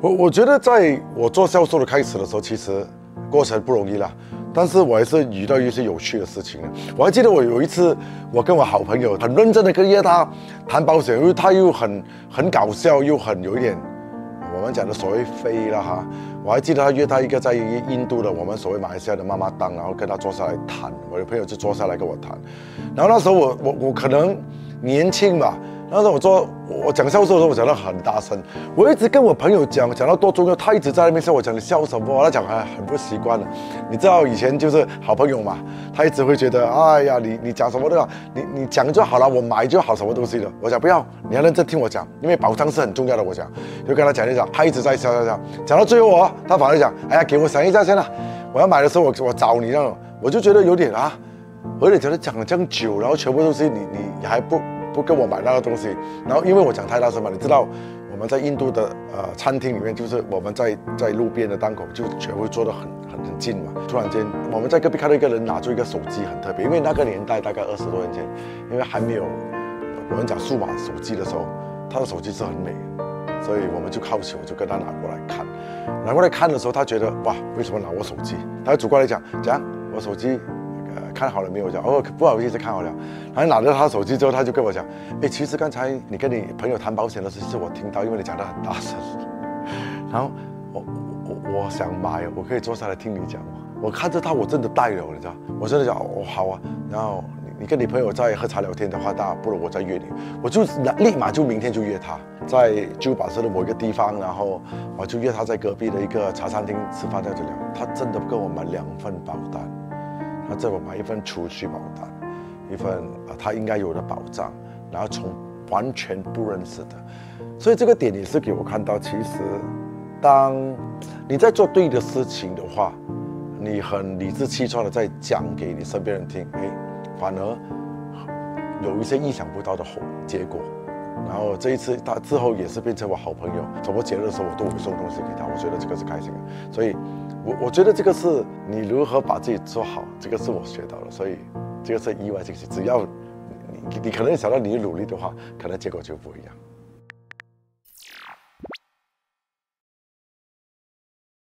我觉得在我做销售的开始的时候，其实过程不容易啦，但是我还是遇到一些有趣的事情。我还记得我有一次，我跟我好朋友很认真的跟约他谈保险，因为他又很搞笑，又很有一点我们讲的所谓飞了哈。我还记得他约他一个在印度的我们所谓马来西亚的妈妈档，然后跟他坐下来谈。我的朋友就坐下来跟我谈，然后那时候我可能年轻吧。那时候我讲销售的时候，我讲得很大声，我一直跟我朋友讲到多重要，他一直在那边笑，我讲你笑什么？他讲很不习惯了。你知道以前就是好朋友嘛，他一直会觉得，哎呀，你讲什么都好，你讲就好了，我买就好，什么东西的。我讲不要，你要认真听我讲，因为保障是很重要的。我讲就跟他讲一讲，他一直在笑，讲到最后他反而讲，哎呀，给我想一下先啦，我要买的时候我找你那种，我就觉得有点我有点觉得讲了这样久，然后全部都是你还不跟我买那个东西，然后因为我讲太大声嘛，你知道我们在印度的餐厅里面，就是我们在路边的档口就全部坐得很近嘛。突然间我们在隔壁看到一个人拿出一个手机，很特别，因为那个年代大概20多年前，因为还没有我们讲数码手机的时候，他的手机是很美的，所以我们就好奇，我就跟他拿过来看。拿过来看的时候，他觉得哇，为什么拿我手机？他就走过来讲，我手机。看好了没有？我讲哦，不好意思，看好了。然后拿着他手机之后，他就跟我讲，其实刚才你跟你朋友谈保险的事情，我听到，因为你讲得很大声。然后我想买，我可以坐下来听你讲吗？我看着他，我真的带了，你知道，我真的讲哦好啊。然后你跟你朋友在喝茶聊天的话，那不如我再约你，我就立马就明天就约他，在旧巴士的某一个地方，然后我就约他在隔壁的一个茶餐厅吃饭，在这聊。他真的跟我买2份保单。他叫我买1份储蓄保单，1份他应该有的保障，然后从完全不认识的，所以这个点也是给我看到，其实当你在做对的事情的话，你很理直气壮的在讲给你身边人听，反而有一些意想不到的结果。然后这一次他之后也是变成我好朋友，什么节日的时候我都会送东西给他，我觉得这个是开心的。所以我觉得这个是你如何把自己做好，这个是我学到的，所以这个是意外惊喜。只要你可能想到你努力的话，可能结果就不一样。